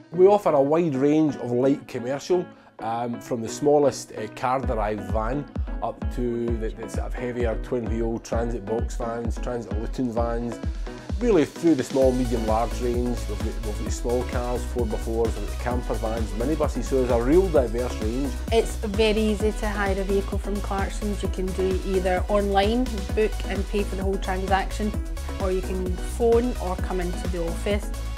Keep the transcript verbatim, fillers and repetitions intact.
We offer a wide range of light commercial, um, from the smallest uh, car-derived van up to the, the sort of heavier twin-wheel transit box vans, transit Luton vans, really through the small, medium, large range. We've got, we've got small cars, four by fours, we've got camper vans, minibuses, so there's a real diverse range. It's very easy to hire a vehicle from Clarksons. You can do either online, book and pay for the whole transaction, or you can phone or come into the office.